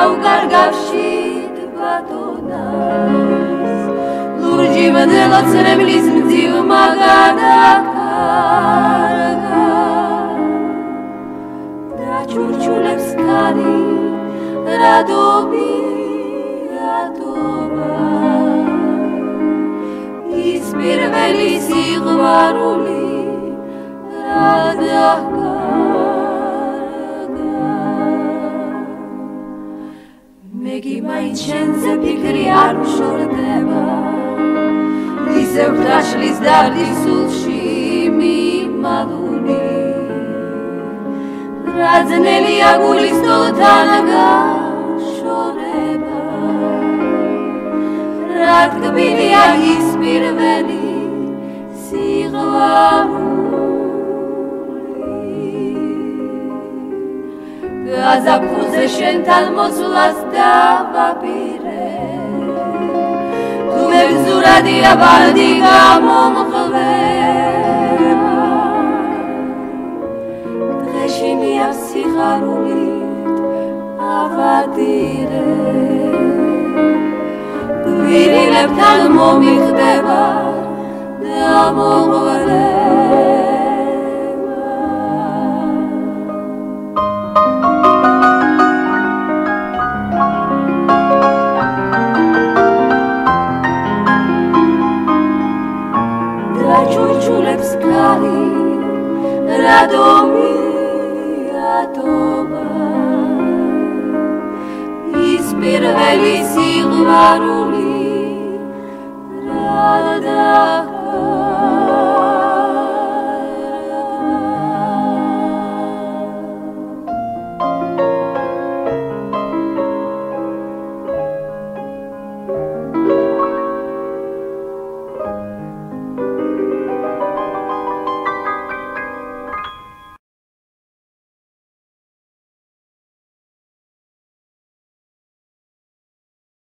გაუგარგავშით ბატონას ლურჯი მდელო ცრემლის მძივმა გადაკარგა დაჩურჩულებს ქარი რადობი ატომა ის პირველი სიყვარული რადაკარგა მეგი მაინც შენზე ფიქრი არ მშორდება ისევ გაშლის დარდის სულში მიმალული რაძნელია გულის თოლთან გაშორება რა თქმილია ის პირველი სიყვარული გაზაფხულზე შენთან მოსვლას დავაპირე თუ მეგზურადია ბალდი გამომხლება დღეში მიავს სიხარულით ავადირე გვირილებთან მომიხდება დამოღვრება ჩურჩულებს ქარი რადომი ატომა ის პირველი სიყვარული რადაკარგა